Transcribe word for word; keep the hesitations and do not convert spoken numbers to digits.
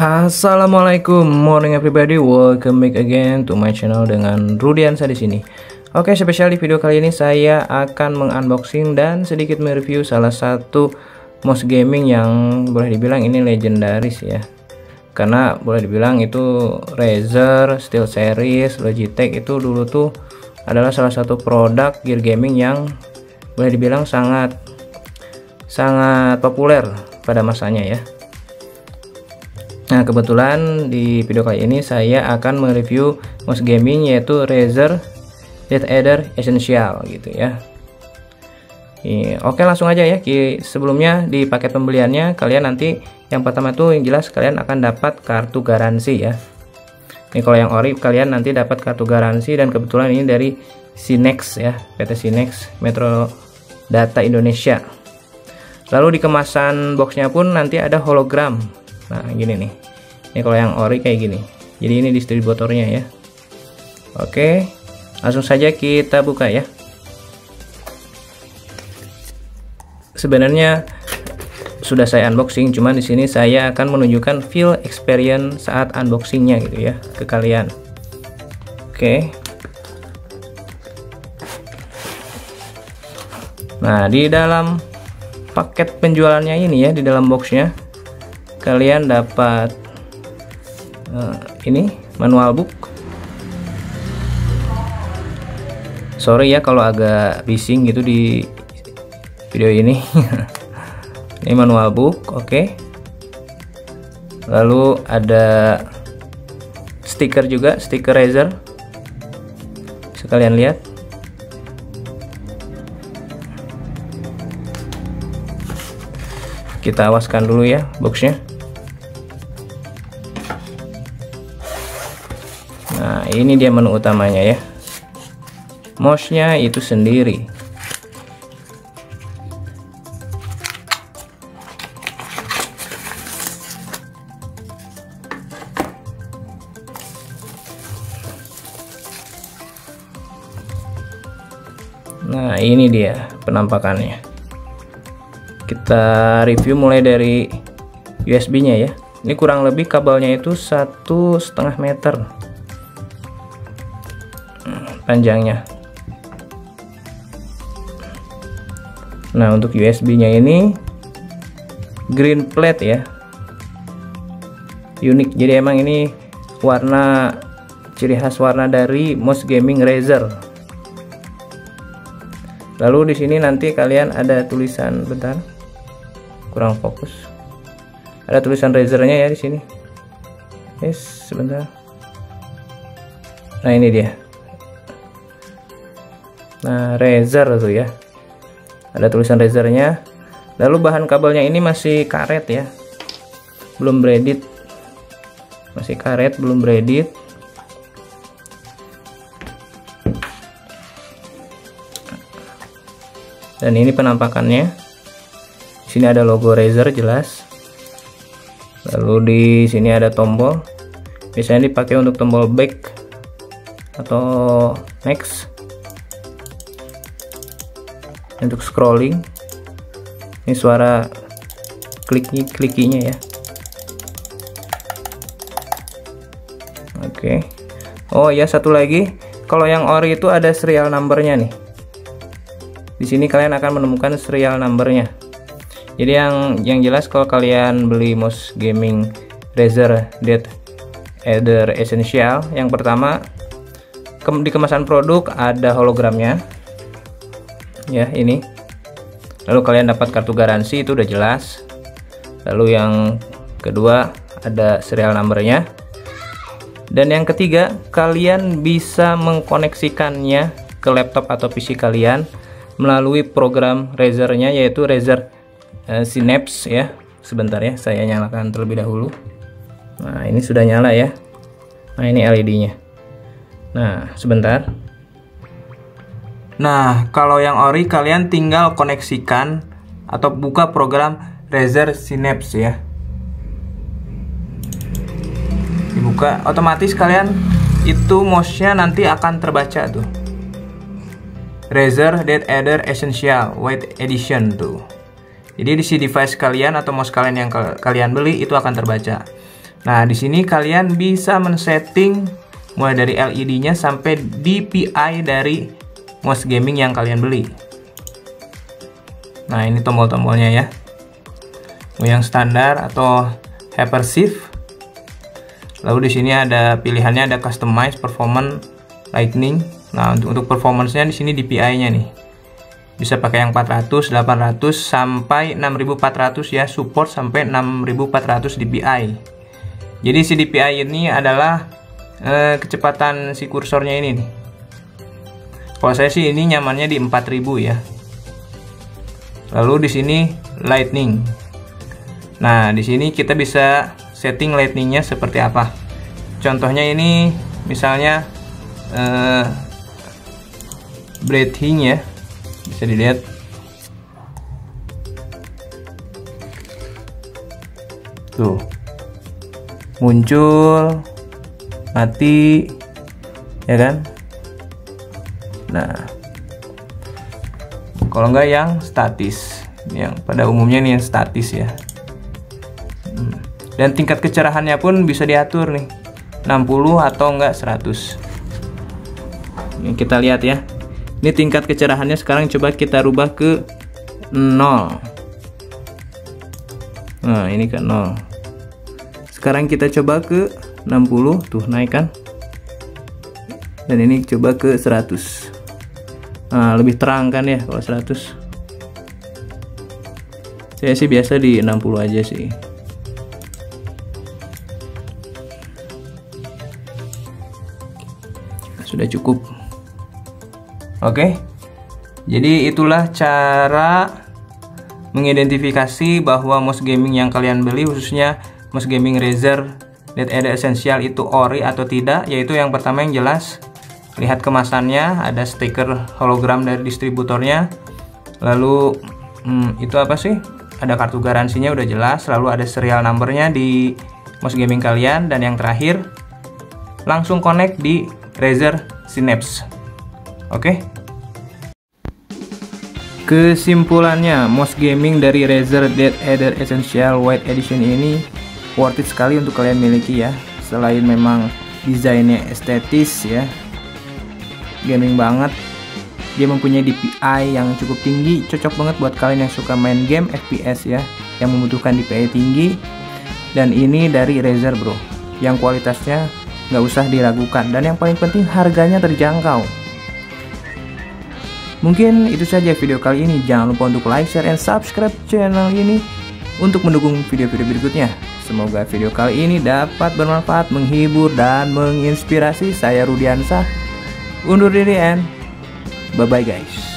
Assalamualaikum, morning everybody, welcome back again to my channel dengan Rudiansa di sini. Oke, spesial di video kali ini saya akan mengunboxing dan sedikit mereview salah satu mouse gaming yang boleh dibilang ini legendaris ya. Karena boleh dibilang itu Razer, SteelSeries, Logitech itu dulu tuh adalah salah satu produk gear gaming yang boleh dibilang sangat sangat populer pada masanya ya. Nah, kebetulan di video kali ini saya akan mereview mouse gaming yaitu Razer DeadEther Essential gitu ya. Oke, langsung aja ya. Sebelumnya di paket pembeliannya kalian nanti yang pertama tuh yang jelas kalian akan dapat kartu garansi ya. Ini kalau yang ori kalian nanti dapat kartu garansi, dan kebetulan ini dari Sinex ya, P T Sinex Metro Data Indonesia. Lalu di kemasan boxnya pun nanti ada hologram. Nah, gini nih. Ini kalau yang ori kayak gini. Jadi ini distributornya ya. Oke, langsung saja kita buka ya. Sebenarnya sudah saya unboxing, cuman di sini saya akan menunjukkan feel experience saat unboxingnya gitu ya ke kalian. Oke. Nah, di dalam paket penjualannya ini ya, di dalam boxnya kalian dapat uh, ini manual book. Sorry ya kalau agak bising gitu di video ini. Ini manual book, oke. Okay. Lalu ada stiker juga, stiker Razer. Bisa kalian lihat. Kita awaskan dulu ya boxnya. Nah, ini dia menu utamanya ya. Mouse-nya itu sendiri. Nah, ini dia penampakannya. Kita review mulai dari U S B-nya ya. Ini kurang lebih kabelnya itu satu setengah meter panjangnya. Nah, untuk U S B-nya ini green plate ya, unik. Jadi emang ini warna, ciri khas warna dari mouse gaming Razer. Lalu di sini nanti kalian ada tulisan, bentar, kurang fokus. Ada tulisan Razer-nya ya di sini. Yes, sebentar. Nah, ini dia. Nah, Razer tuh ya. Ada tulisan Razer-nya. Lalu bahan kabelnya ini masih karet ya. Belum braided. Masih karet, belum braided. Dan ini penampakannya. Di sini ada logo Razer jelas. Lalu di sini ada tombol. Biasanya dipakai untuk tombol back atau next. Untuk scrolling. Ini suara kliknya klikinya ya. Oke. Oh ya, satu lagi. Kalau yang ori itu ada serial numbernya nih. Di sini kalian akan menemukan serial numbernya. Jadi yang yang jelas kalau kalian beli mouse gaming Razer DeadEther Essential, yang pertama ke, di kemasan produk ada hologramnya. Ya, ini. Lalu kalian dapat kartu garansi, itu udah jelas. Lalu yang kedua ada serial numbernya. Dan yang ketiga, kalian bisa mengkoneksikannya ke laptop atau P C kalian melalui program Razer-nya, yaitu Razer uh, Synapse ya. Sebentar ya, saya nyalakan terlebih dahulu. Nah, ini sudah nyala ya. Nah, ini L E D-nya. Nah, sebentar. Nah, kalau yang ori kalian tinggal koneksikan atau buka program Razer Synapse ya. Dibuka, otomatis kalian itu mouse-nya nanti akan terbaca tuh. Razer DeadEther Essential White Edition tuh. Jadi di si device kalian atau mouse kalian yang kalian beli itu akan terbaca. Nah, di sini kalian bisa men-setting mulai dari L E D-nya sampai D P I dari mouse gaming yang kalian beli. Nah, ini tombol-tombolnya ya. Mau yang standar atau hyper shift. Lalu di sini ada pilihannya, ada customize, performance, lightning. Nah, untuk untuk performance-nya di sini D P I-nya nih. Bisa pakai yang empat ratus, delapan ratus sampai enam ribu empat ratus ya, support sampai enam ribu empat ratus D P I. Jadi si D P I ini adalah eh, kecepatan si kursornya ini nih. Kalau saya sih ini nyamannya di empat ribu ya. Lalu di sini lightning. Nah, di sini kita bisa setting lightningnya seperti apa. Contohnya ini misalnya eh, breathing ya, bisa dilihat. Tuh. Muncul, mati, ya kan? Nah, kalau enggak yang statis, yang pada umumnya nih yang statis ya. Dan tingkat kecerahannya pun bisa diatur nih, enam puluh atau enggak seratus. Ini kita lihat ya. Ini tingkat kecerahannya sekarang coba kita rubah ke nol. Nah, ini ke nol. Sekarang kita coba ke enam puluh, tuh naik kan? Dan ini coba ke seratus. Nah, lebih terang kan ya kalau seratus. Saya sih biasa di enam puluh aja sih. Sudah cukup. Oke. Jadi itulah cara mengidentifikasi bahwa mouse gaming yang kalian beli, khususnya mouse gaming Razer Dead Eder Essential, itu ori atau tidak. Yaitu yang pertama yang jelas, lihat kemasannya, ada stiker hologram dari distributornya. Lalu hmm, itu apa sih? Ada kartu garansinya udah jelas. Lalu ada serial numbernya di mouse gaming kalian. Dan yang terakhir, langsung connect di Razer Synapse. Oke. Kesimpulannya, mouse gaming dari Razer Dead Eder Essential White Edition ini worth it sekali untuk kalian miliki ya. Selain memang desainnya estetis ya, gaming banget, dia mempunyai D P I yang cukup tinggi, cocok banget buat kalian yang suka main game F P S ya, yang membutuhkan D P I tinggi. Dan ini dari Razer bro, yang kualitasnya nggak usah diragukan, dan yang paling penting harganya terjangkau. Mungkin itu saja video kali ini. Jangan lupa untuk like, share, and subscribe channel ini untuk mendukung video-video berikutnya. Semoga video kali ini dapat bermanfaat, menghibur, dan menginspirasi. Saya Rudiansah undur diri, and bye bye guys.